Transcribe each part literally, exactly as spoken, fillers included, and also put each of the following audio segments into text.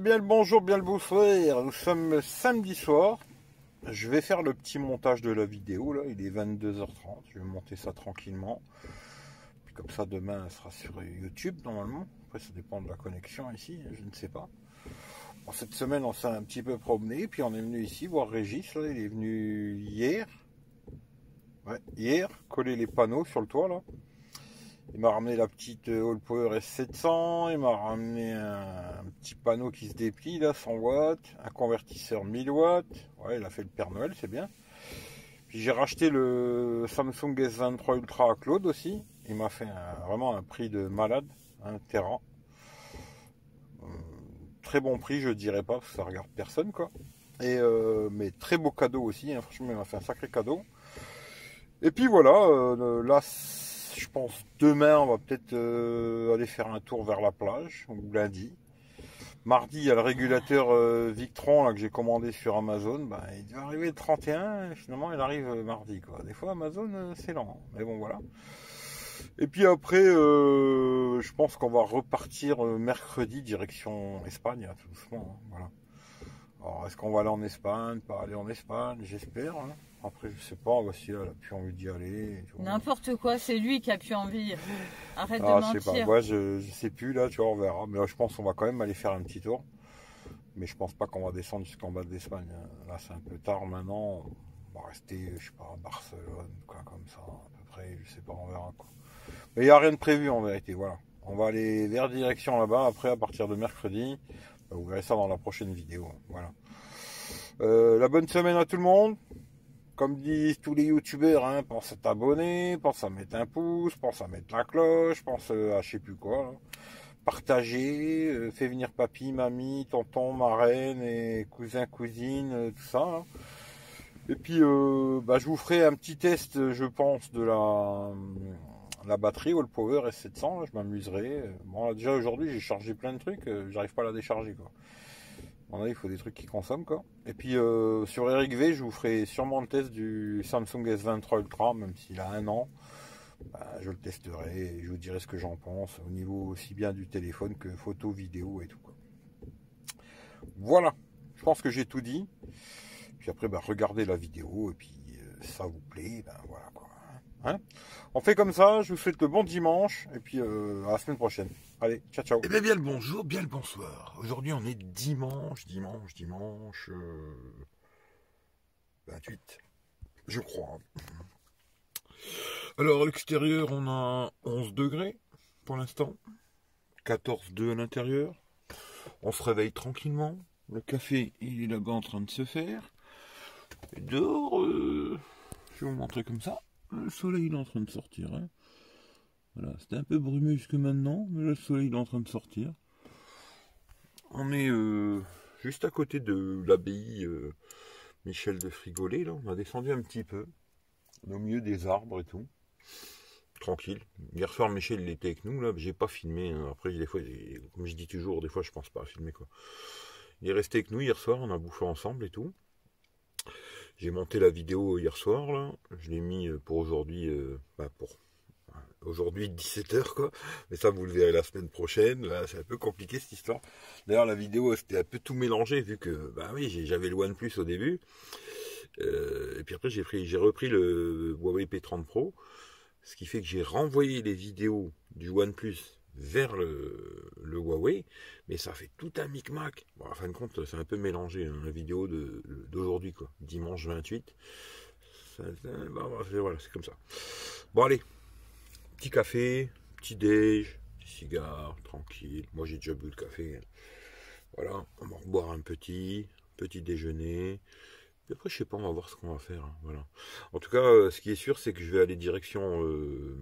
bien le bonjour, bien le bonsoir. Nous sommes samedi soir. Je vais faire le petit montage de la vidéo. Là, il est vingt-deux heures trente. Je vais monter ça tranquillement. Puis comme ça, demain, elle sera sur YouTube normalement. Après, ça dépend de la connexion ici. Je ne sais pas. Bon, cette semaine, on s'est un petit peu promené. Puis on est venu ici voir Régis. Là, il est venu hier. Ouais, hier, coller les panneaux sur le toit là. Il m'a ramené la petite All Power S sept cents, il m'a ramené un, un petit panneau qui se déplie là, cent watts, un convertisseur mille watts. Ouais, il a fait le Père Noël, c'est bien. Puis j'ai racheté le Samsung S vingt-trois Ultra à Claude aussi. Il m'a fait un, vraiment un prix de malade, un Terra. Euh, très bon prix, je dirais pas, parce que ça regarde personne quoi. Et euh, mais très beau cadeau aussi, hein. Franchement, il m'a fait un sacré cadeau. Et puis voilà, euh, là, je pense demain, on va peut-être euh, aller faire un tour vers la plage, ou lundi. Mardi, il y a le régulateur euh, Victron là, que j'ai commandé sur Amazon. Ben, il devait arriver le trente et un, et finalement il arrive euh, mardi, quoi. Des fois, Amazon, euh, c'est lent, hein. Mais bon, voilà. Et puis après, euh, je pense qu'on va repartir euh, mercredi, direction Espagne, hein, tout doucement. Hein, voilà. Alors, est-ce qu'on va aller en Espagne, pas aller en Espagne, j'espère. Hein. Après, je sais pas, voici, elle a plus envie d'y aller. N'importe quoi, c'est lui qui a plus envie. Arrête ah, de mentir. Je sais pas, moi je, je sais plus, là, tu vois, on verra. Mais là, je pense qu'on va quand même aller faire un petit tour. Mais je pense pas qu'on va descendre jusqu'en bas de l'Espagne. Là, c'est un peu tard maintenant. On va rester, je sais pas, à Barcelone, quoi, comme ça, à peu près, je sais pas, on verra, quoi. Mais il n'y a rien de prévu en vérité, voilà. On va aller vers direction là-bas, après, à partir de mercredi. Vous verrez ça dans la prochaine vidéo, voilà. Euh, la bonne semaine à tout le monde. Comme disent tous les youtubeurs, hein, pense à t'abonner, pense à mettre un pouce, pense à mettre la cloche, pense à je sais plus quoi. Hein. Partager, euh, fais venir papy, mamie, tonton, marraine et cousin, cousine, euh, tout ça. Hein. Et puis, euh, bah, je vous ferai un petit test, je pense, de la, la batterie All Power S sept cents. Là, je m'amuserai. Bon, là, déjà aujourd'hui, j'ai chargé plein de trucs, euh, j'arrive pas à la décharger, quoi. Là, il faut des trucs qui consomment quoi. Et puis euh, sur Eric V, je vous ferai sûrement le test du Samsung S vingt-trois Ultra, même s'il a un an. Bah, je le testerai et je vous dirai ce que j'en pense au niveau aussi bien du téléphone que photo, vidéo et tout quoi. Voilà, je pense que j'ai tout dit. Puis après, bah, regardez la vidéo et puis euh, ça vous plaît, ben voilà quoi. Hein, on fait comme ça, je vous souhaite le bon dimanche et puis euh, à la semaine prochaine. Allez, ciao ciao. Eh bien, bien le bonjour, bien le bonsoir. Aujourd'hui on est dimanche, dimanche, dimanche euh, vingt-huit, je crois. Alors à l'extérieur on a onze degrés pour l'instant, quatorze deux à l'intérieur. On se réveille tranquillement. Le café il est là-bas en train de se faire. Et dehors, euh, je vais vous montrer comme ça. Le soleil il est en train de sortir. Hein. Voilà, c'était un peu brumeux jusque maintenant, mais le soleil il est en train de sortir. On est euh, juste à côté de l'abbaye euh, Michel de Frigolet, là. On a descendu un petit peu, au milieu des arbres et tout. Tranquille. Hier soir, Michel il était avec nous, là. J'ai pas filmé. Hein. Après, des fois, comme je dis toujours, des fois je pense pas à filmer, quoi. Il est resté avec nous hier soir, on a bouffé ensemble et tout. J'ai monté la vidéo hier soir, là. Je l'ai mis pour aujourd'hui, euh, bah pour. Aujourd'hui dix-sept heures quoi, mais ça vous le verrez la semaine prochaine. Là c'est un peu compliqué cette histoire. D'ailleurs la vidéo c'était un peu tout mélangé vu que bah oui j'avais le OnePlus au début euh, et puis après j'ai pris j'ai repris le Huawei P trente Pro, ce qui fait que j'ai renvoyé les vidéos du OnePlus vers le, le Huawei, mais ça fait tout un micmac. Bon, en fin de compte c'est un peu mélangé hein, la vidéo de d'aujourd'hui quoi, dimanche vingt-huit. Ça, ça, bah, voilà c'est comme ça. Bon allez. Petit café, petit déj, petit cigare, tranquille. Moi j'ai déjà bu le café. Voilà, on va boire un petit, petit déjeuner. Puis après je sais pas, on va voir ce qu'on va faire. Hein. Voilà. En tout cas, ce qui est sûr, c'est que je vais aller direction euh,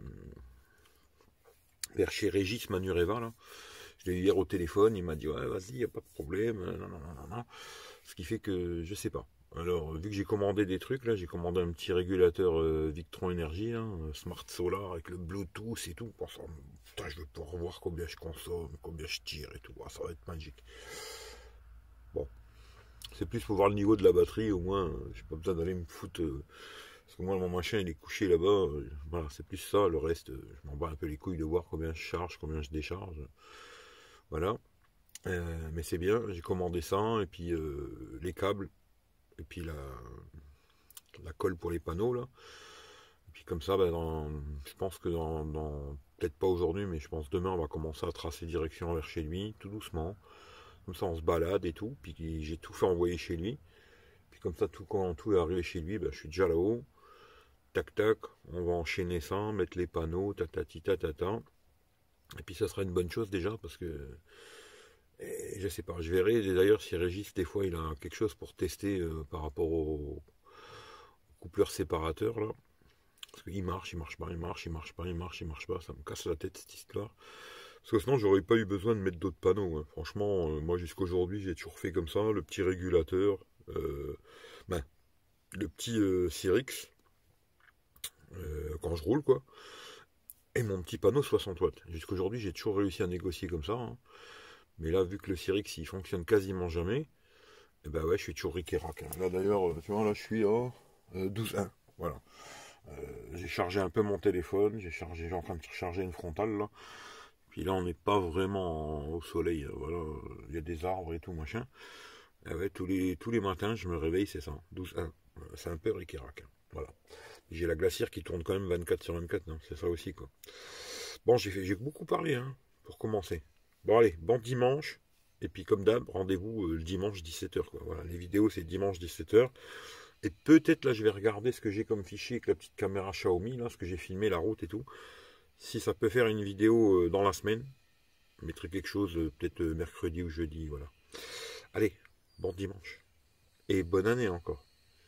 vers chez Régis Manureva. Là. Je l'ai eu hier au téléphone, il m'a dit ouais vas-y, y a pas de problème. Non, non, non, non. Ce qui fait que je sais pas. Alors, vu que j'ai commandé des trucs, là, j'ai commandé un petit régulateur euh, Victron Energy, là, Smart Solar, avec le Bluetooth et tout. Pour ça, putain, je vais pouvoir voir combien je consomme, combien je tire et tout. Ah, ça va être magique. Bon. C'est plus pour voir le niveau de la batterie, au moins, euh, j'ai pas besoin d'aller me foutre. Euh, parce que moi, mon machin, il est couché là-bas. Euh, voilà, c'est plus ça. Le reste, euh, je m'en bats un peu les couilles de voir combien je charge, combien je décharge. Voilà. Euh, mais c'est bien, j'ai commandé ça, et puis euh, les câbles, et puis la, la colle pour les panneaux là. Et puis comme ça, bah, dans, je pense que dans, dans peut-être pas aujourd'hui, mais je pense demain, on va commencer à tracer direction vers chez lui, tout doucement. Comme ça, on se balade et tout. Puis j'ai tout fait envoyer chez lui. Puis comme ça, tout quand tout est arrivé chez lui, bah, je suis déjà là-haut. Tac tac, on va enchaîner ça, mettre les panneaux, tatati tatata. Et puis ça sera une bonne chose déjà parce que et je sais pas, je verrai d'ailleurs si Régis des fois il a quelque chose pour tester euh, par rapport au coupleur séparateur là. Parce qu'il marche, il marche pas, il marche, il marche pas, il marche, il marche pas, ça me casse la tête cette histoire. Parce que sinon j'aurais pas eu besoin de mettre d'autres panneaux. Hein. Franchement, euh, moi jusqu'aujourd'hui j'ai toujours fait comme ça, le petit régulateur, euh, ben, le petit euh, Cyrix, euh, quand je roule quoi, et mon petit panneau soixante watts. Jusqu'aujourd'hui j'ai toujours réussi à négocier comme ça. Hein. Mais là vu que le Cyrix il fonctionne quasiment jamais, et ben ouais je suis toujours ric et rac. Hein. Là d'ailleurs, tu vois là je suis à euh, douze un. Voilà. Euh, j'ai chargé un peu mon téléphone, j'ai chargé, j'ai en train de recharger une frontale là. Puis là on n'est pas vraiment au soleil, voilà, il y a des arbres et tout machin. Et ouais, tous les tous les matins je me réveille, c'est ça, douze un. C'est un peu ric-et-rac. Hein. Voilà. J'ai la glacière qui tourne quand même vingt-quatre sur vingt-quatre, non, c'est ça aussi quoi. Bon, j'ai fait, j'ai beaucoup parlé hein, pour commencer. Bon allez, bon dimanche. Et puis comme d'hab, rendez-vous euh, le dimanche dix-sept heures quoi. Voilà, les vidéos c'est dimanche dix-sept heures. Et peut-être là je vais regarder ce que j'ai comme fichier avec la petite caméra Xiaomi, là, ce que j'ai filmé, la route et tout. Si ça peut faire une vidéo euh, dans la semaine, je mettrai quelque chose euh, peut-être euh, mercredi ou jeudi, voilà. Allez, bon dimanche. Et bonne année encore.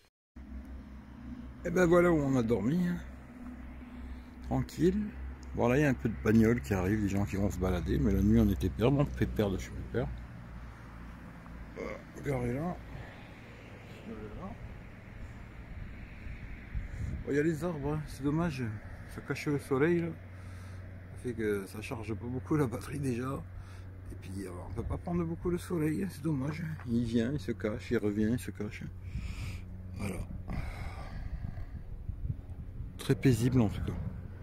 Et ben voilà où on a dormi. Hein. Tranquille. Bon là il y a un peu de bagnole qui arrive, des gens qui vont se balader, mais la nuit on était père, bon pépère de chez pépère. Voilà, garé là. Il y a les arbres, hein. C'est dommage, ça cache le soleil là. Ça fait que ça charge pas beaucoup la batterie déjà. Et puis on peut pas prendre beaucoup le soleil, c'est dommage. Il vient, il se cache, il revient, il se cache. Voilà. Très paisible en tout cas.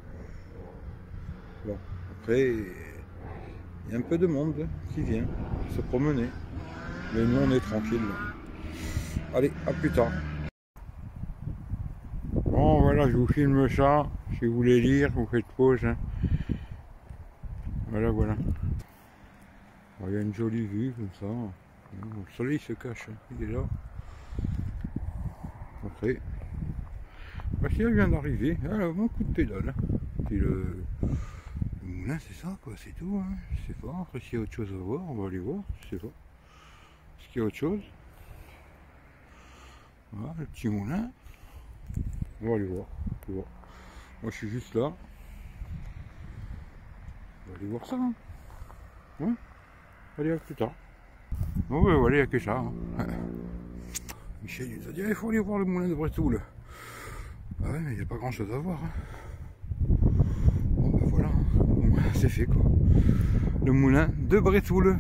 Bon, après, il y a un peu de monde qui vient se promener. Mais nous on est tranquille. Allez, à plus tard. Bon voilà, je vous filme ça. Si vous voulez lire, vous faites pause. Hein. Voilà, voilà. Bon, il y a une jolie vue comme ça. Le soleil se cache, hein. Il est là. Après. Parce qu'il vient d'arriver. Alors, bon coup de pédale. Puis le, le moulin, c'est ça, quoi. C'est tout. Hein. Je sais pas. Après, s'il y a autre chose à voir, on va aller voir. Je sais pas. Est-ce qu'il y a autre chose? Voilà, le petit moulin. On va aller voir. On va voir. Moi, je suis juste là. On va aller voir ça. Hein. Ouais. Allez, à plus tard. Bon, ben voilà, il n'y a que ça. Hein. Michel il nous a dit il faut aller voir le moulin de Bretoul. Ah ouais, mais il n'y a pas grand chose à voir. Hein. Bon, ben voilà. Hein. Bon, c'est fait quoi. Le moulin de Bretoul.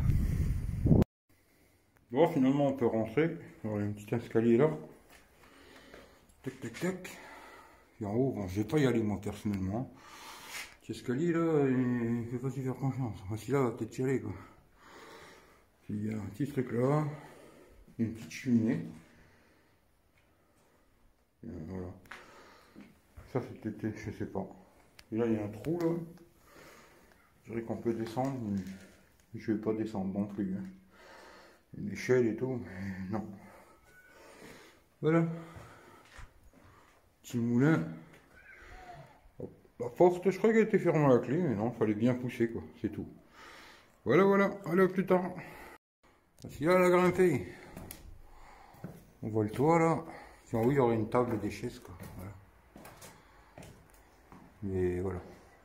Bon, finalement, on peut rentrer. Alors, il y a un petit escalier là. Tac, tac, tac. Et en haut, bon, je vais pas y aller moi personnellement. Petit escalier là, il ne fait pas si faire confiance. Voici là, peut-être y aller quoi. Puis il y a un petit truc là, une petite cheminée. Et voilà. Ça c'est peut-être, je sais pas. Et là il y a un trou là. Je dirais qu'on peut descendre, mais je vais pas descendre non plus. Hein. Une échelle et tout, mais non. Voilà. Petit moulin. La porte, je crois qu'elle était fermée à la clé, mais non, il fallait bien pousser quoi, c'est tout. Voilà, voilà, allez, à plus tard. Voici là la grimpée. On voit le toit là. Si en haut il y aurait une table et des chaises quoi. Voilà. Mais voilà.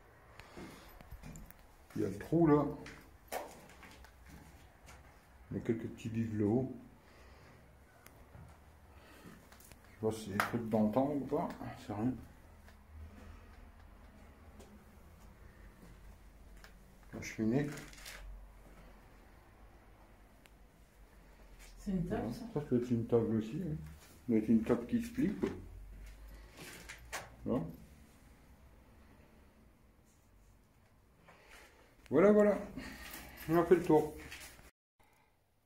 Il y a le trou là. Il y a quelques petits bibelots. Je sais pas si c'est des trucs d'antan ou pas, c'est rien. La cheminée. C'est une table ça? Ça peut être une table aussi. Hein. Ça doit être une table qui se plie. Là. Voilà, voilà. On a fait le tour.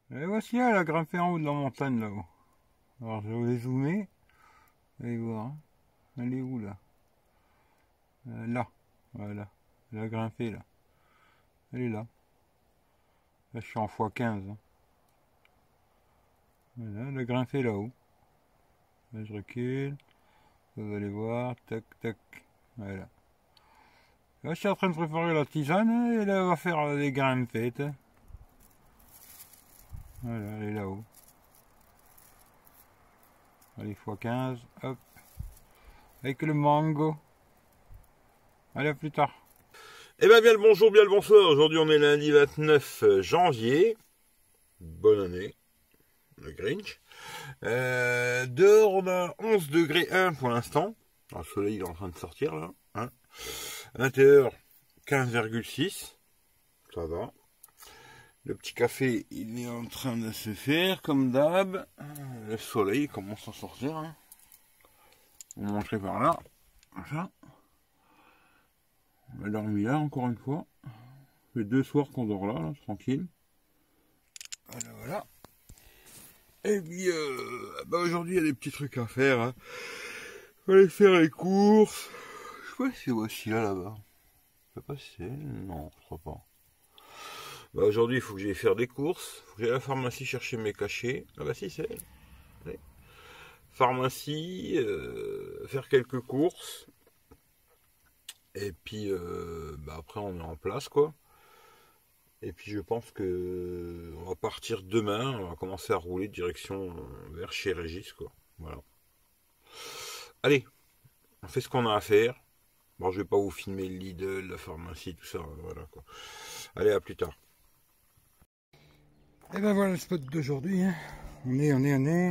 Et voici, elle a grimpé en haut de la montagne là-haut. Alors je vais zoomer. Allez voir. Hein. Elle est où là? euh, Là. Voilà. Elle a grimpé là. Elle est là. Là je suis en fois quinze. Hein. Voilà, elle a grimpé là-haut. Là je recule. Vous allez voir. Tac, tac. Voilà. Là je suis en train de préparer la tisane et là elle va faire des grimpettes. Voilà, elle est là-haut. Allez, fois quinze, hop. Avec le mango. Allez, à plus tard. Eh bien, bien le bonjour, bien le bonsoir. Aujourd'hui, on est lundi vingt-neuf janvier. Bonne année. Le Grinch. Euh, dehors, on a onze degrés un pour l'instant. Le soleil il est en train de sortir, là. Hein. À l'intérieur, quinze virgule six. Ça va. Le petit café, il est en train de se faire, comme d'hab. Le soleil commence à sortir. Hein. On mangerait par là. Voilà. On a dormi là, encore une fois. Ça fait deux soirs qu'on dort là, là, tranquille. Voilà, voilà. Et puis, euh, bah aujourd'hui, il y a des petits trucs à faire. Hein. On va aller faire les courses. Je sais pas si c'est voici là, là-bas. Je sais pas si c'est... Non, je crois pas. Bah aujourd'hui, il faut que j'aille faire des courses. Il faut que j'aille à la pharmacie chercher mes cachets. Ah bah si, c'est elle. Allez. Pharmacie, euh, faire quelques courses. Et puis, euh, bah après, on est en place, quoi. Et puis, je pense que on va partir demain. On va commencer à rouler direction vers chez Régis, quoi. Voilà. Allez, on fait ce qu'on a à faire. Bon, je vais pas vous filmer le Lidl, la pharmacie, tout ça. Voilà, quoi. Allez, à plus tard. Et ben voilà le spot d'aujourd'hui. Hein. On est, on est, on est.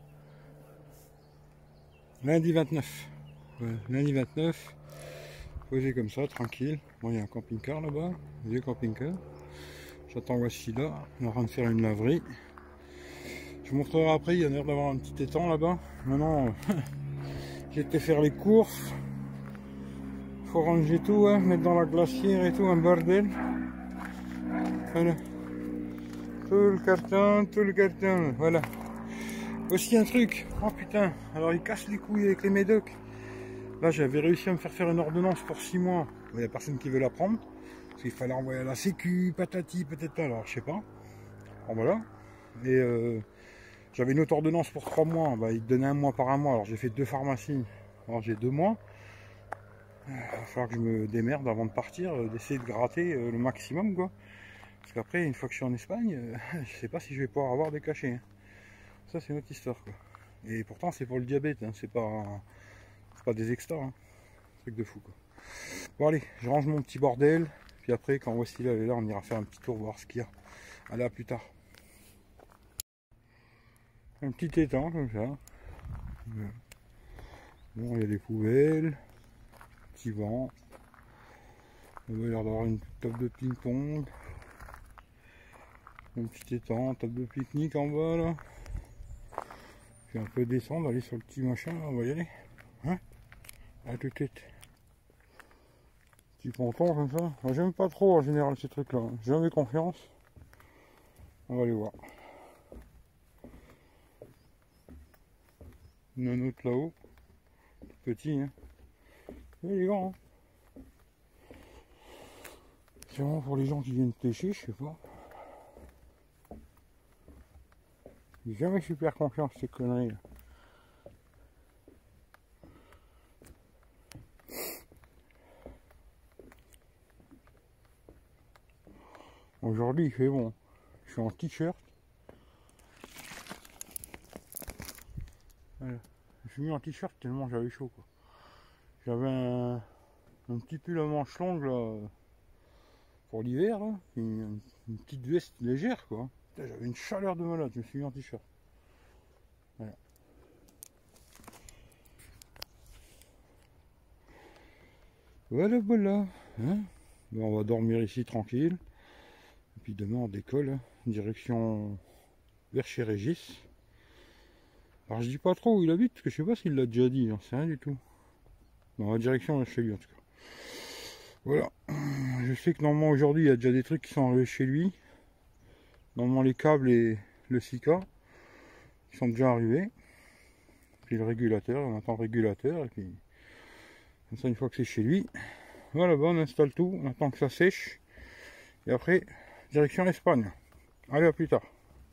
Lundi vingt-neuf. Ouais, lundi vingt-neuf. Posé comme ça, tranquille. Bon, il y a un camping-car là-bas. Vieux camping-car. J'attends voici là. On est en train de faire une laverie. Je vous montrerai après. Il y a l'air d'avoir un petit étang là-bas. Maintenant, j'ai été faire les courses. Faut ranger tout, hein, mettre dans la glacière et tout, un bordel. Voilà. Tout le carton, tout le carton, voilà. Aussi un truc, oh putain, alors il casse les couilles avec les médocs. Là j'avais réussi à me faire faire une ordonnance pour six mois. Il n'y a personne qui veut la prendre. Parce qu'il fallait envoyer à la sécu, patati, peut-être alors je sais pas. Bon voilà. Et euh, j'avais une autre ordonnance pour trois mois, bah, il te donnait un mois par un mois. Alors j'ai fait deux pharmacies, alors j'ai deux mois. Il va falloir que je me démerde avant de partir, euh, d'essayer de gratter euh, le maximum quoi. Parce qu'après, une fois que je suis en Espagne, euh, je sais pas si je vais pouvoir avoir des cachets. Hein. Ça, c'est une autre histoire. Quoi. Et pourtant, c'est pour le diabète. Hein. C'est pas, pas des extras. Hein. Truc de fou. Quoi. Bon, allez, je range mon petit bordel. Puis après, quand voici là est là, on ira faire un petit tour, voir ce qu'il y a. Allez, à plus tard. Un petit étang, comme ça. Bon, il y a des poubelles. Petit vent. On a l'air d'avoir une table de ping-pong. Un petit étang, table de pique-nique en bas là. Puis un peu descendre, aller sur le petit machin, là, on va y aller. Hein? À tout de suite. Petit ponton comme ça. Moi j'aime pas trop en général ces trucs là. J'ai jamais confiance. On va aller voir. Il y en a un autre là-haut. Petit hein. Il est grand hein. C'est vraiment pour les gens qui viennent pêcher, je sais pas. J'ai jamais super confiance ces conneries là. Aujourd'hui il fait bon. Je suis en t-shirt. Voilà. Je suis mis en t-shirt tellement j'avais chaud quoi. J'avais un, un petit pull à manches longues là pour l'hiver là. Une, une petite veste légère quoi. J'avais une chaleur de malade, je me suis mis en t-shirt. Voilà. Voilà, voilà. Hein, bon, on va dormir ici tranquille. Et puis demain on décolle, hein, direction vers chez Régis. Alors je dis pas trop où il habite, parce que je sais pas s'il l'a déjà dit, j'en sais rien du tout. Dans la direction vers chez lui en tout cas. Voilà. Je sais que normalement aujourd'hui il y a déjà des trucs qui sont arrivés chez lui. Normalement les câbles et le Sika ils sont déjà arrivés. Puis le régulateur, on attend le régulateur et puis comme ça une fois que c'est chez lui, voilà, bah, on installe tout, on attend que ça sèche et après direction Espagne. Allez, à plus tard.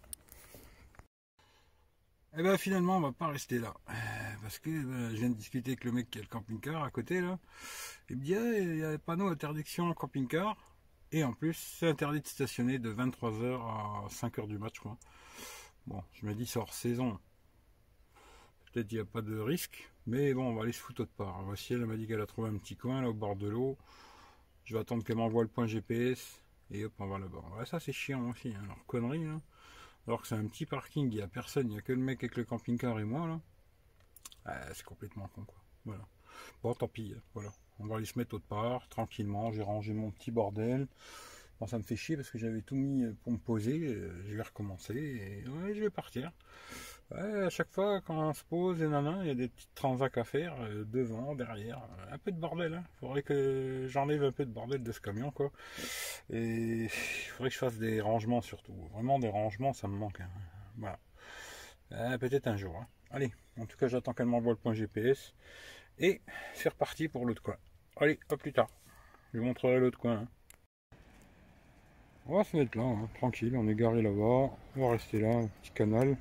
Et ben finalement on va pas rester là parce que ben, je viens de discuter avec le mec qui a le camping-car à côté là. Il me dit ah, il y a un panneau interdiction camping-car et en plus c'est interdit de stationner de vingt-trois heures à cinq heures du match quoi. Bon, je me dis c'est hors saison. Peut-être qu'il n'y a pas de risque, mais bon, on va aller se foutre autre part. Voici, elle m'a dit qu'elle a trouvé un petit coin là au bord de l'eau. Je vais attendre qu'elle m'envoie le point G P S et hop, on va là-bas. Ouais, ça c'est chiant aussi, hein, leur connerie là. Alors que c'est un petit parking, il n'y a personne, il n'y a que le mec avec le camping-car et moi là. Ah, c'est complètement con quoi. Voilà. Bon, tant pis, voilà. On va aller se mettre autre part, tranquillement. J'ai rangé mon petit bordel. Bon, ça me fait chier parce que j'avais tout mis pour me poser. Je vais recommencer et ouais, je vais partir. Ouais, à chaque fois quand on se pose et nanan, il y a des petites transacts à faire euh, devant, derrière, un peu de bordel. Hein. Faudrait que j'enlève un peu de bordel de ce camion quoi. Et il faudrait que je fasse des rangements surtout. Vraiment des rangements, ça me manque. Hein. Voilà. Euh, Peut-être un jour. Hein. Allez, en tout cas j'attends qu'elle m'envoie le point G P S et c'est reparti pour l'autre coin. Allez, à plus tard. Je vous montrerai l'autre coin. Hein. On va se mettre là, hein, tranquille, on est garé là-bas. On va rester là, un petit canal.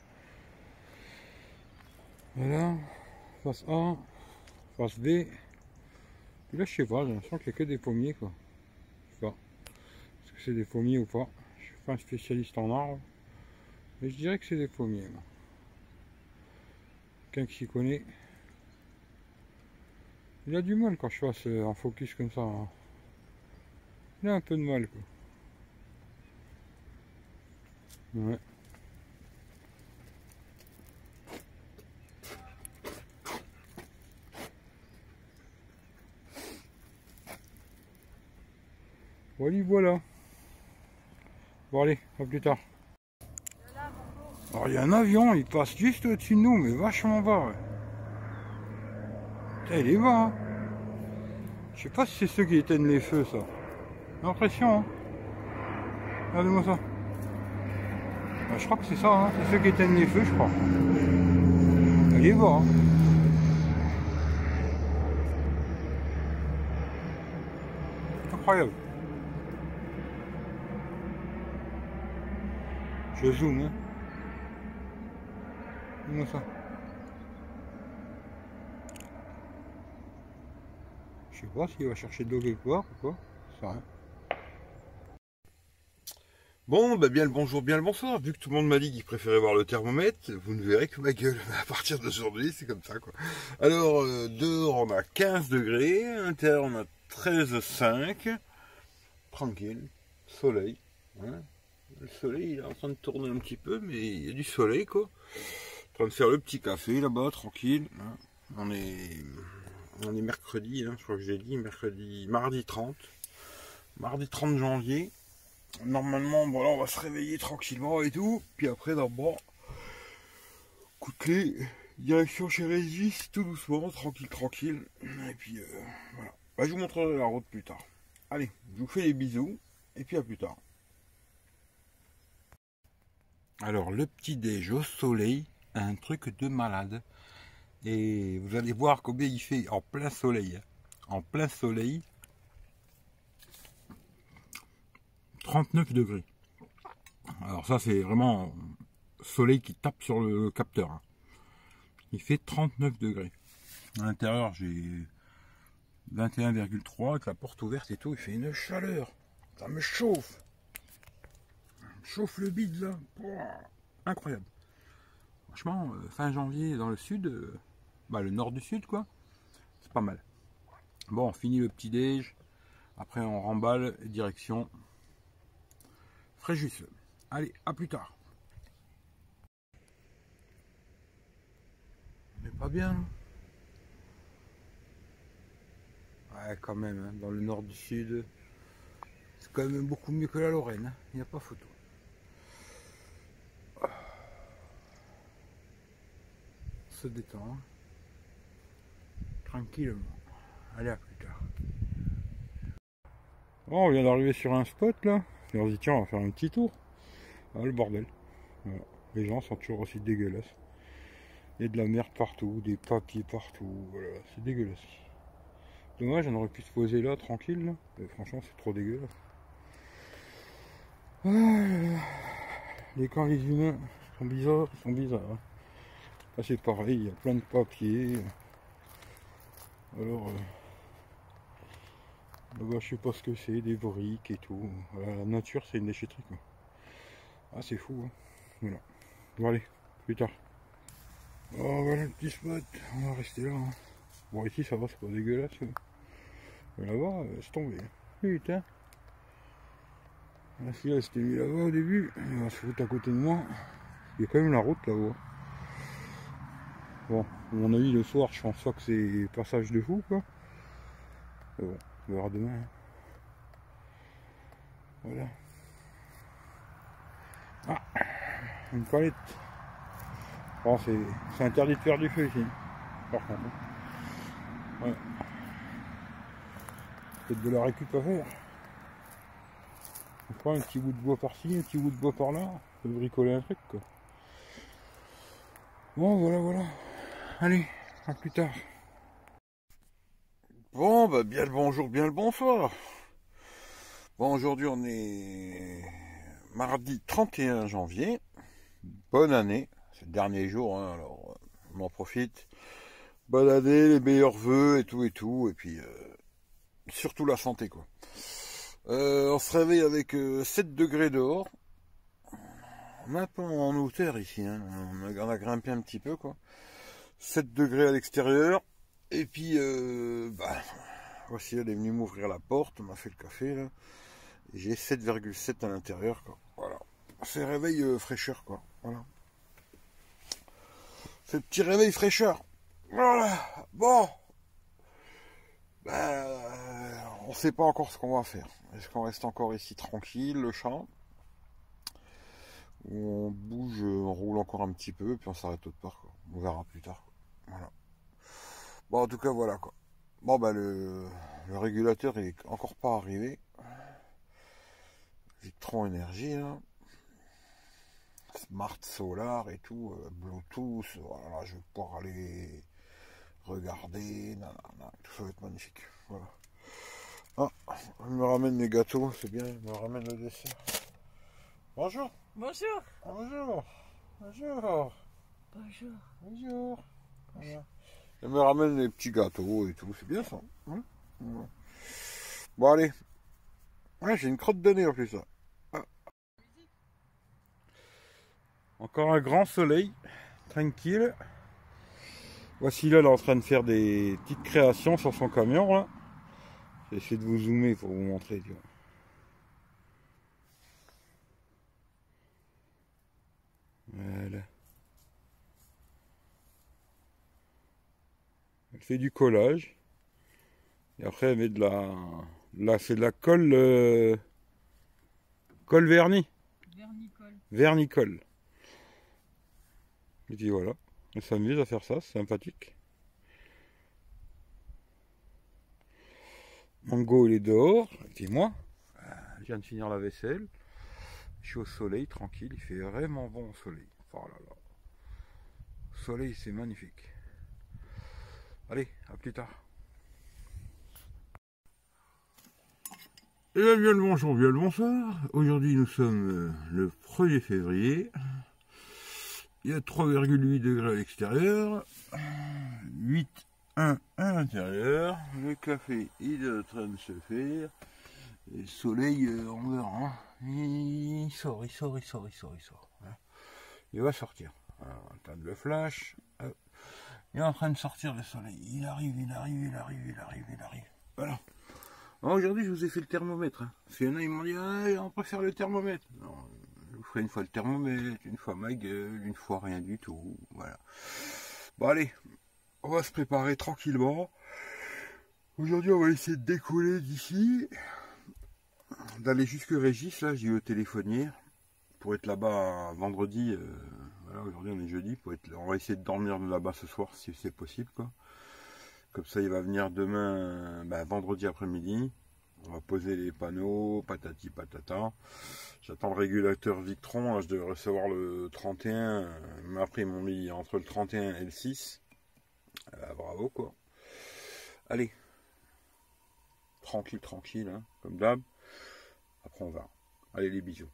Voilà, face A, face B. Puis là, je sais pas, j'ai l'impression qu'il n'y a que des pommiers, quoi. Je sais pas. Est-ce que c'est des pommiers ou pas? Je suis pas un spécialiste en arbres. Mais je dirais que c'est des pommiers. Quelqu'un qui s'y connaît. Il a du mal quand je fasse en focus comme ça. Hein. Il a un peu de mal, quoi. Ouais. Voilà, voilà. Bon allez, à plus tard. Alors il y a un avion, il passe juste au-dessus de nous, mais vachement bas. Ouais. Putain, il est bas. Hein. Je sais pas si c'est ceux qui éteignent les feux, ça. J'ai l'impression. Hein. Regardez-moi ça. Ben, je crois que c'est ça, hein. C'est ceux qui éteignent les feux, je crois. Il est bas. Hein. Incroyable. Je zoome, hein. Dis-moi ça. Je sais pas s'il va chercher de l'eau quelque part ou quoi. Ça rien. Bon, bah bien le bonjour, bien le bonsoir. Vu que tout le monde m'a dit qu'il préférait voir le thermomètre, vous ne verrez que ma gueule. Mais à partir d'aujourd'hui, c'est comme ça, quoi. Alors, euh, dehors, on a quinze degrés. À l'intérieur, on a treize virgule cinq. Tranquille. Soleil. Hein. Le soleil, il est en train de tourner un petit peu, mais il y a du soleil, quoi. En train de faire le petit café, là-bas, tranquille. Hein. On est... On est mercredi, hein, je crois que j'ai dit, mercredi, mardi trente. Mardi trente janvier. Normalement, bon là, on va se réveiller tranquillement et tout. Puis après, d'abord, coup de clé, direction chez Régis, tout doucement, tranquille, tranquille. Et puis, euh, voilà. Bah, je vous montrerai la route plus tard. Allez, je vous fais des bisous. Et puis à plus tard. Alors, le petit déj au soleil, un truc de malade. Et vous allez voir combien il fait en plein soleil. En plein soleil. trente-neuf degrés. Alors ça c'est vraiment soleil qui tape sur le capteur. Il fait trente-neuf degrés. À l'intérieur j'ai vingt et un virgule trois avec la porte ouverte et tout. Il fait une chaleur. Ça me chauffe. Ça me chauffe le bide là. Pouah, incroyable. Franchement, fin janvier dans le sud, euh, bah, le nord du sud quoi, c'est pas mal. Bon, on finit le petit déj. Après on remballe direction Fréjus. Allez, à plus tard. Mais pas bien. Ouais, quand même, hein, dans le nord du sud, c'est quand même beaucoup mieux que la Lorraine. Il n'y a pas photo. On se détend. Tranquillement. Allez, à plus tard. Bon, on vient d'arriver sur un spot là. On se dit tiens, on va faire un petit tour. Ah, le bordel. Voilà. Les gens sont toujours aussi dégueulasses. Il y a de la merde partout, des papiers partout, voilà, c'est dégueulasse. Dommage, on aurait pu se poser là, tranquille, là. Mais franchement, c'est trop dégueulasse. Ah, les corps des humains sont bizarres, ils sont bizarres. Hein. Là, c'est pareil, il y a plein de papiers. Alors, euh, là-bas, je sais pas ce que c'est, des briques et tout. Voilà, la nature, c'est une déchetterie, quoi. Ah, c'est fou, hein. Voilà. Bon, allez, plus tard. Oh, voilà le petit spot, on va rester là. Hein. Bon, ici, ça va, c'est pas dégueulasse. Hein. Mais là-bas, euh, c'est tombé. Putain. Ah, si là, c'était mis là-bas au début. Il va se foutre à côté de moi. Il y a quand même la route là-bas. Bon, à mon avis, le soir, je pense pas que c'est passage de fou, quoi. Mais bon, on verra demain. Hein. Voilà. Ah, une palette. Bon, c'est interdit de faire du feu ici. Par contre. Hein. Ouais. Peut-être de la récup à faire. On prend un petit bout de bois par-ci, un petit bout de bois par-là. On peut bricoler un truc, quoi. Bon, voilà, voilà. Allez, à plus tard. Bon, bah bien le bonjour, bien le bonsoir. Bon, aujourd'hui on est mardi trente et un janvier. Bonne année, c'est le dernier jour, hein, alors on en profite. Bonne année, les meilleurs vœux et tout et tout, et puis euh, surtout la santé, quoi. Euh, on se réveille avec euh, sept degrés dehors. On est un peu en hauteur ici, hein. on, a, on a grimpé un petit peu, quoi. sept degrés à l'extérieur. Et puis, euh, bah, voici, elle est venue m'ouvrir la porte, m'a fait le café, là. J'ai sept virgule sept à l'intérieur, quoi. Voilà. C'est réveil euh, fraîcheur, quoi. Voilà. C'est le petit réveil fraîcheur. Voilà. Bon. Ben, on sait pas encore ce qu'on va faire. Est-ce qu'on reste encore ici tranquille, le champ, ou on bouge, on roule encore un petit peu, puis on s'arrête autre part, quoi. On verra plus tard, quoi. Voilà. Bon, en tout cas, voilà, quoi. Bon, ben, le, le régulateur est encore pas arrivé. Victron Énergie, là. Smart Solar et tout, euh, Bluetooth, voilà, je vais pouvoir aller regarder, nanana, tout ça va être magnifique. Voilà. Ah, elle me ramène mes gâteaux, c'est bien, elle me ramène le dessert. Bonjour. Bonjour. Bonjour. Bonjour. Bonjour. Bonjour. Voilà. Elle me ramène les petits gâteaux et tout, c'est bien ça. Hein, voilà. Bon, allez. Ouais, j'ai une crotte de nez en plus, là. Encore un grand soleil, tranquille. Voici là, elle est en train de faire des petites créations sur son camion là. J'essaie de vous zoomer pour vous montrer. Tu vois. Voilà. Elle fait du collage. Et après elle met de la. Là c'est de la colle. Euh... Colle vernis. Vernicole. Vernicole. Et puis voilà. Elle s'amuse à faire ça, c'est sympathique. Mango il est dehors, et puis moi, je viens de finir la vaisselle. Je suis au soleil, tranquille, il fait vraiment bon au soleil. Oh là là. Le soleil c'est magnifique. Allez, à plus tard. Et bien, bien le bonjour, bien le bonsoir. Aujourd'hui nous sommes le premier février. Il y a trois virgule huit degrés à l'extérieur, huit virgule un à l'intérieur. Le café il est en train de se faire. Et le soleil, on verra. Il sort, il sort, il sort, il sort, il sort. Il va sortir. Alors, on va attendre le flash. Il est en train de sortir le soleil. Il arrive, il arrive, il arrive, il arrive, il arrive. Voilà. Aujourd'hui, je vous ai fait le thermomètre. Hein. Parce qu'il y en a, ils m'ont dit, ah, on préfère le thermomètre. Non, je vous ferai une fois le thermomètre, une fois ma gueule, une fois rien du tout. Voilà. Bon, allez, on va se préparer tranquillement. Aujourd'hui, on va essayer de décoller d'ici, d'aller jusque Régis. Là, j'ai eu au téléphonier pour être là-bas vendredi. Euh, voilà, aujourd'hui, on est jeudi. Pour être, on va essayer de dormir là-bas ce soir si c'est possible, quoi. Comme ça, il va venir demain, bah, vendredi après-midi. On va poser les panneaux, patati patata. J'attends le régulateur Victron, là, je devais recevoir le trente et un, mais après ils m'ont mis entre le trente et un et le six. Ah, bravo quoi. Allez. Tranquille, tranquille, hein, comme d'hab. Après on va. Allez les bisous.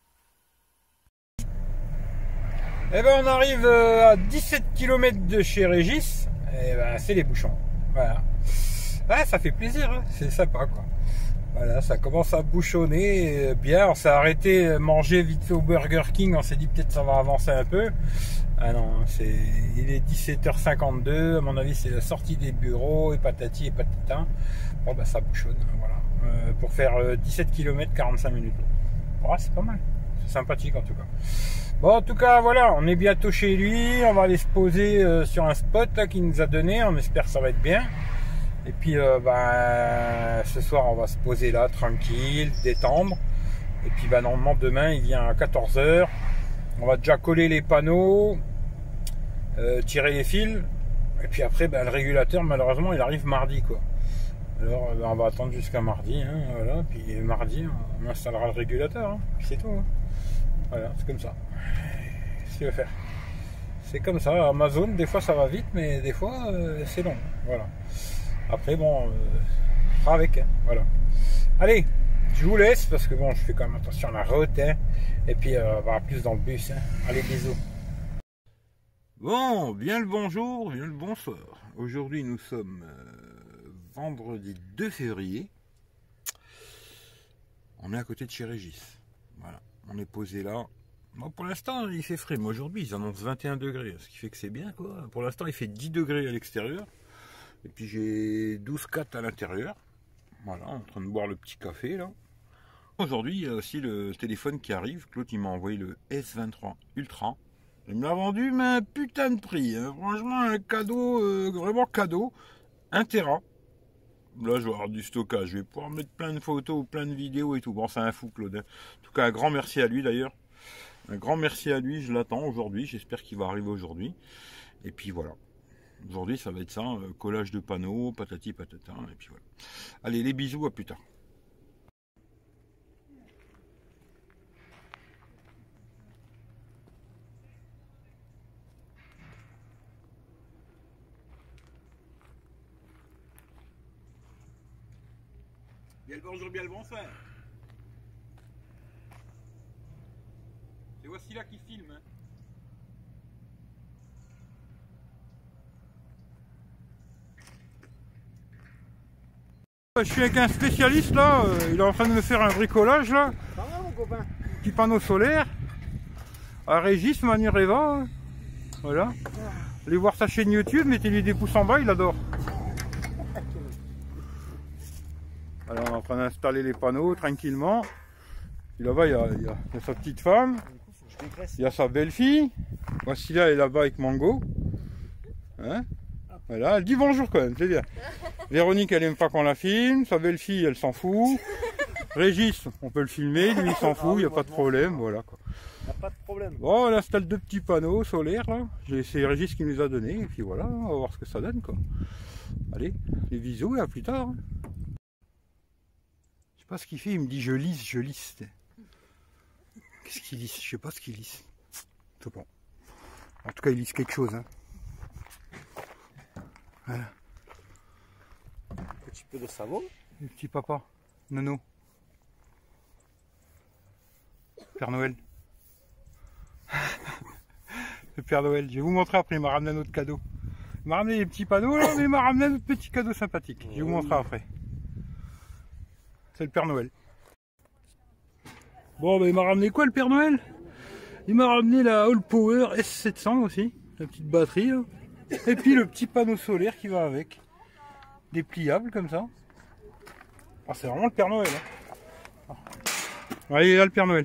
Eh ben on arrive à dix-sept kilomètres de chez Régis. Et ben c'est les bouchons. Voilà. Ouais, ça fait plaisir, hein. C'est sympa quoi. Voilà, ça commence à bouchonner bien. On s'est arrêté manger vite fait au Burger King. On s'est dit peut-être ça va avancer un peu. Ah non, c'est il est dix-sept heures cinquante-deux. À mon avis, c'est la sortie des bureaux et patati et patata. Bon bah ça bouchonne, voilà. Euh, pour faire dix-sept kilomètres, quarante-cinq minutes. Oh, c'est pas mal. C'est sympathique en tout cas. Bon, en tout cas, voilà, on est bientôt chez lui. On va aller se poser euh, sur un spot là qu'il nous a donné. On espère que ça va être bien. Et puis, euh, bah, ce soir, on va se poser là, tranquille, détendre. Et puis, bah, normalement, demain, il vient à quatorze heures. On va déjà coller les panneaux, euh, tirer les fils. Et puis après, bah, le régulateur, malheureusement, il arrive mardi, quoi. Alors, bah, on va attendre jusqu'à mardi, hein, voilà. Puis mardi, on installera le régulateur, hein. Puis c'est tout, hein. Voilà, c'est comme ça. Qu'est-ce qu'il veut faire? C'est comme ça. Amazon, des fois, ça va vite, mais des fois, euh, c'est long. Voilà. Après, bon, euh, on fera avec, hein, voilà. Allez, je vous laisse, parce que bon, je fais quand même attention à la route, hein, et puis, euh, on va plus dans le bus, hein. Allez, bisous. Bon, bien le bonjour, bien le bonsoir. Aujourd'hui, nous sommes euh, vendredi deux février. On est à côté de chez Régis. Voilà, on est posé là. Bon, pour l'instant, il fait frais, mais aujourd'hui, ils annoncent vingt et un degrés, ce qui fait que c'est bien, quoi. Pour l'instant, il fait dix degrés à l'extérieur. Et puis j'ai douze quatre à l'intérieur. Voilà, en train de boire le petit café là. Aujourd'hui, il y a aussi le téléphone qui arrive. Claude, il m'a envoyé le S vingt-trois Ultra. Il me l'a vendu, mais un putain de prix. Hein. Franchement, un cadeau, euh, vraiment cadeau. un téra. Là, je vais avoir du stockage. Je vais pouvoir mettre plein de photos, plein de vidéos et tout. Bon, c'est un fou, Claude. Hein. En tout cas, un grand merci à lui d'ailleurs. Un grand merci à lui. Je l'attends aujourd'hui. J'espère qu'il va arriver aujourd'hui. Et puis voilà. Aujourd'hui, ça va être ça, euh, collage de panneaux, patati patata, et puis voilà. Allez, les bisous, à plus tard. Bien le bonjour, bien le bonsoir. C'est voici là qui filme. Hein. Je suis avec un spécialiste là, euh, il est en train de me faire un bricolage là. Ça va mon copain? Petit panneau solaire. À Régis Manureva. Voilà. Allez voir sa chaîne YouTube, mettez-lui des pouces en bas, il adore. Alors on est en train d'installer les panneaux tranquillement. Et là-bas il y a, il y a, il y a sa petite femme. Il y a sa belle-fille. Voici là, elle est là-bas avec Mango. Hein? Voilà, elle dit bonjour quand même, c'est bien. Véronique, elle aime pas qu'on la filme. Sa belle-fille, elle s'en fout. Régis, on peut le filmer, lui il s'en fout, il n'y a pas de problème, voilà quoi. Il n'y a pas de problème. Bon, on installe deux petits panneaux solaires là. C'est Régis qui nous les a donnés, et puis voilà, on va voir ce que ça donne quoi. Allez, les bisous et à plus tard. Je sais pas ce qu'il fait, il me dit je lisse, je lisse. Qu'est-ce qu'il lisse? Je sais pas ce qu'il lisse. C'est bon. En tout cas, il lisse quelque chose. Hein. Voilà. Un petit peu de savon. Le petit papa, Nono. Père Noël. Le Père Noël. Je vais vous montrer après, il m'a ramené un autre cadeau. Il m'a ramené les petits panneaux là, mais il m'a ramené un autre petit cadeau sympathique. Je vais vous montrer après. C'est le Père Noël. Bon, bah, il m'a ramené quoi le Père Noël? Il m'a ramené la All Power S sept cents aussi, la petite batterie là. Et puis le petit panneau solaire qui va avec. Dépliable comme ça. Ah, c'est vraiment le Père Noël. Hein. Ah. Il est là le Père Noël.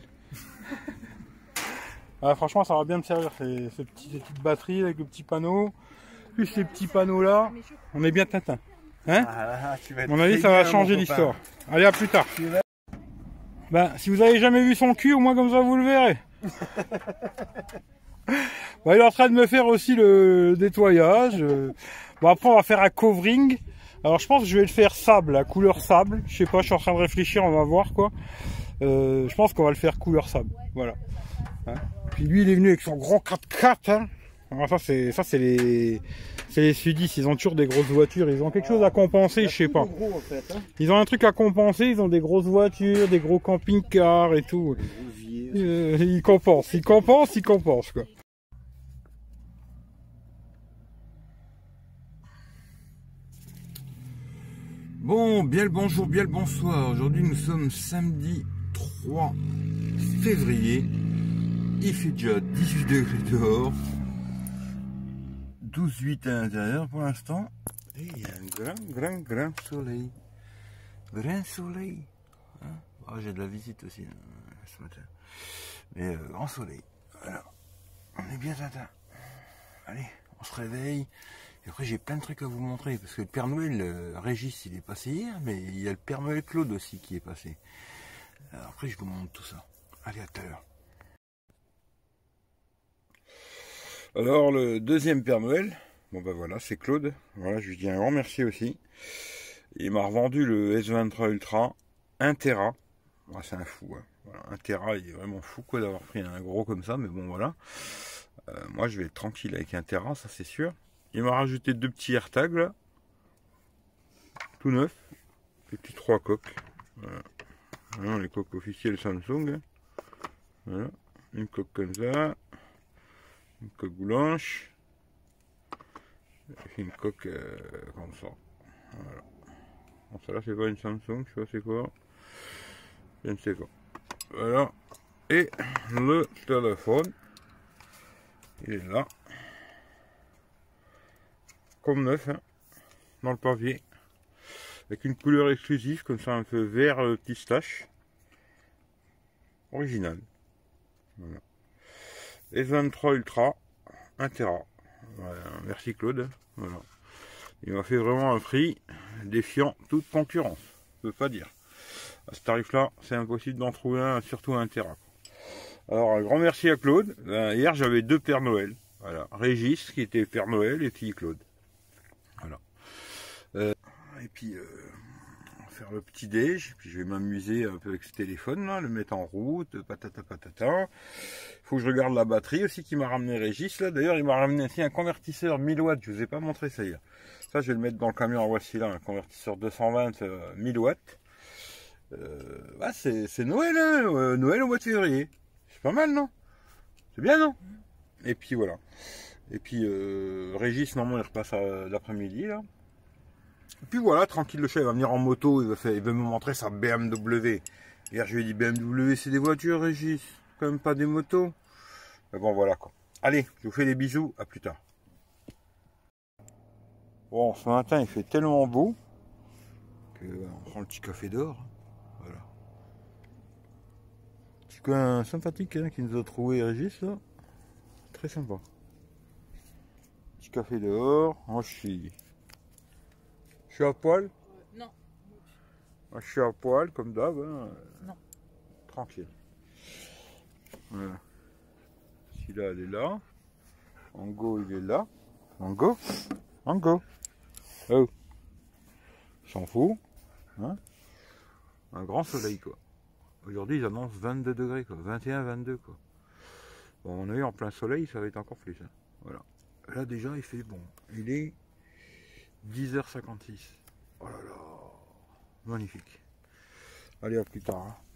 Ah, franchement, ça va bien me servir. C'est ce petit, cette petite batterie avec le petit panneau. Plus ces petits panneaux là. On est bien Tintin. Hein? Ah, tu vas à mon avis, ça va changer l'histoire. Allez, à plus tard. Ben, si vous avez jamais vu son cul, au moins comme ça vous le verrez. Bon, il est en train de me faire aussi le nettoyage. Bon, après on va faire un covering. Alors je pense que je vais le faire sable, la couleur sable. Je sais pas, je suis en train de réfléchir, on va voir quoi. Euh, je pense qu'on va le faire couleur sable. Voilà. Hein. Puis lui, il est venu avec son gros quatre-quatre. Hein. Alors ça, c'est ça, c'est les, c'est les sudistes. Ils ont toujours des grosses voitures. Ils ont quelque chose à compenser, je sais pas. Gros, en fait, hein. Ils ont un truc à compenser. Ils ont des grosses voitures, des gros camping-cars et tout. Euh, ils compensent, ils compensent, ils compensent quoi. Bon, bien le bonjour, bien le bonsoir. Aujourd'hui, nous sommes samedi trois février. Il fait déjà dix-huit degrés dehors. douze huit à l'intérieur pour l'instant. Et il y a un grand, grand, grand soleil. Grand soleil. Hein, oh, j'ai de la visite aussi hein, ce matin. Mais euh, grand soleil. Voilà. On est bien atteint. Allez, on se réveille. Et après, j'ai plein de trucs à vous montrer. Parce que le Père Noël, euh, Régis, il est passé hier. Mais il y a le Père Noël Claude aussi qui est passé. Alors après, je vous montre tout ça. Allez, à tout à l'heure. Alors, le deuxième Père Noël. Bon ben voilà, c'est Claude. Voilà, je lui dis un grand merci aussi. Il m'a revendu le S vingt-trois Ultra. un Tera. Ah, c'est un fou. Hein. Voilà, un Tera, il est vraiment fou quoi d'avoir pris un gros comme ça. Mais bon, voilà. Euh, moi, je vais être tranquille avec un Tera, ça c'est sûr. Il m'a rajouté deux petits AirTags là, tout neuf, et puis trois coques. Voilà. Voilà, les coques officielles Samsung. Voilà, une coque comme ça, une coque blanche, et une coque euh, comme ça. Voilà. Bon, ça là c'est pas une Samsung, je sais pas c'est quoi. Je ne sais pas. Voilà. Et le téléphone, il est là. Comme neuf, hein, dans le papier, avec une couleur exclusive, comme ça un peu vert euh, pistache, original. Voilà. S vingt-trois Ultra, un Tera. Voilà. Merci Claude. Voilà. Il m'a fait vraiment un prix défiant toute concurrence. Je peux pas dire. À ce tarif-là, c'est impossible d'en trouver un, surtout un Tera. Alors un grand merci à Claude. Ben, hier j'avais deux Pères Noël. Voilà. Régis qui était Père Noël et puis Claude. Voilà. Euh, et puis, euh, on va faire le petit déj. Puis je vais m'amuser un peu avec ce téléphone là, le mettre en route, patata patata. Il faut que je regarde la batterie aussi qui m'a ramené Régis là. D'ailleurs, il m'a ramené aussi un convertisseur mille watts. Je vous ai pas montré ça hier. Ça, je vais le mettre dans le camion. Voici là, un convertisseur deux cent vingt euh, mille watts. Euh, bah, c'est Noël, hein, euh, Noël au mois de février. C'est pas mal, non? C'est bien, non? Et puis voilà. Et puis euh, Régis, normalement, il repasse l'après-midi là. Et puis voilà, tranquille, le chat, il va venir en moto, il va, faire, il va me montrer sa B M W. Hier, je lui ai dit B M W, c'est des voitures, Régis, quand même pas des motos. Mais bon, voilà quoi. Allez, je vous fais des bisous, à plus tard. Bon, ce matin, il fait tellement beau que on prend le petit café dehors. Voilà. Petit coin sympathique hein, qui nous a trouvé Régis là. Très sympa. Petit café dehors. Moi je suis. Je suis à poil. Euh, non. Moi je suis à poil comme d'hab. Hein. Non. Tranquille. Voilà. Celui-là elle est là. Ango il est là. Ango. Ango. Oh. S'en fout. Hein. Un grand soleil quoi. Aujourd'hui ils annoncent vingt-deux degrés quoi. vingt et un, vingt-deux quoi. Bon, on a eu en plein soleil, ça va être encore plus. Hein. Voilà. Là déjà il fait bon. Il est dix heures cinquante-six. Oh là là. Magnifique. Allez à plus tard. Hein.